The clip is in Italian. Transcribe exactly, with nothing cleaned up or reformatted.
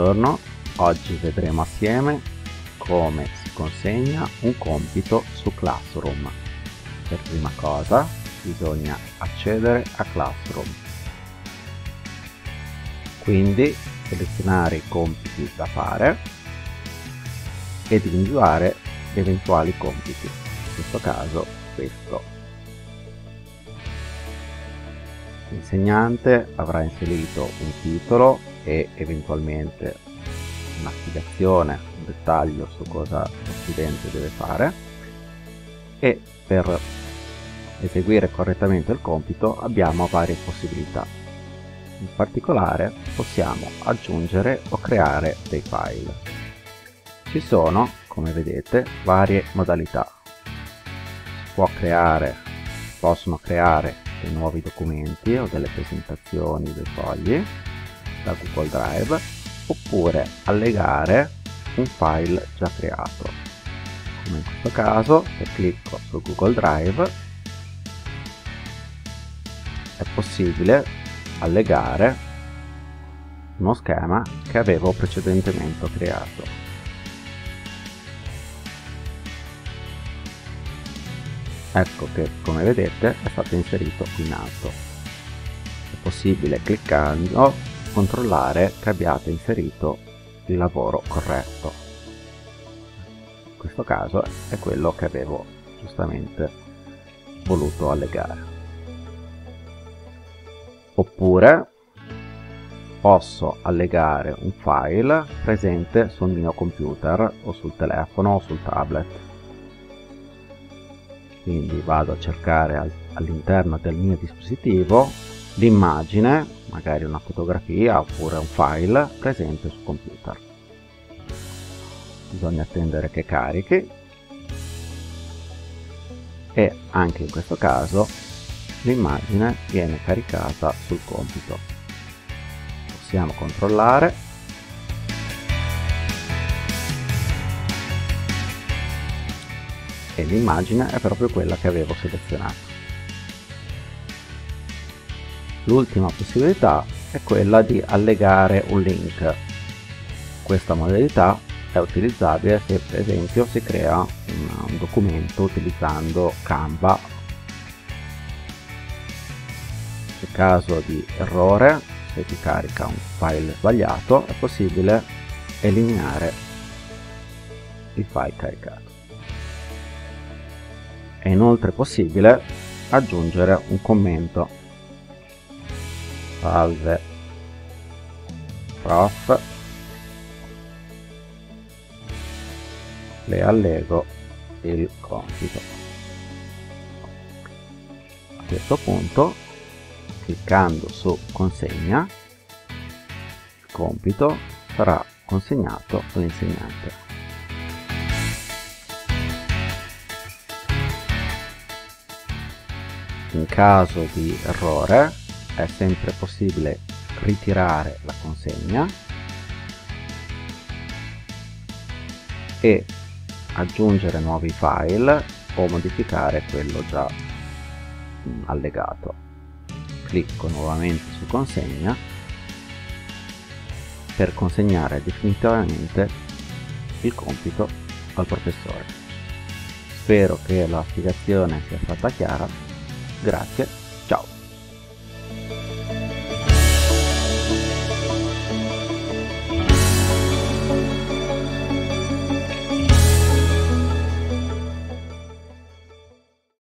Buongiorno, oggi vedremo assieme come si consegna un compito su Classroom. Per prima cosa bisogna accedere a Classroom, quindi selezionare i compiti da fare ed individuare gli eventuali compiti, in questo caso questo. L'insegnante avrà inserito un titolo e eventualmente una spiegazione, un dettaglio su cosa lo studente deve fare, e per eseguire correttamente il compito abbiamo varie possibilità. In particolare possiamo aggiungere o creare dei file. Ci sono, come vedete, varie modalità. Può creare, possono creare dei nuovi documenti o delle presentazioni, dei fogli da Google Drive, oppure allegare un file già creato, come in questo caso. Se clicco su Google Drive è possibile allegare uno schema che avevo precedentemente creato. Ecco che, come vedete, è stato inserito qui in alto. È possibile, cliccando, controllare che abbiate inserito il lavoro corretto. In questo caso è quello che avevo giustamente voluto allegare. Oppure posso allegare un file presente sul mio computer o sul telefono o sul tablet. Quindi vado a cercare all'interno del mio dispositivo l'immagine, magari una fotografia oppure un file presente sul computer. Bisogna attendere che carichi e anche in questo caso l'immagine viene caricata sul compito. Possiamo controllare. E l'immagine è proprio quella che avevo selezionato. L'ultima possibilità è quella di allegare un link. Questa modalità è utilizzabile se per esempio si crea un, un documento utilizzando Canva. In caso di errore, se si carica un file sbagliato, è possibile eliminare il file caricato. È inoltre possibile aggiungere un commento. Salve prof, le allego il compito. A questo punto, cliccando su consegna, il compito sarà consegnato all'insegnante. In caso di errore è sempre possibile ritirare la consegna e aggiungere nuovi file o modificare quello già allegato. Clicco nuovamente su consegna per consegnare definitivamente il compito al professore. Spero che la spiegazione sia stata chiara. Grazie, ciao!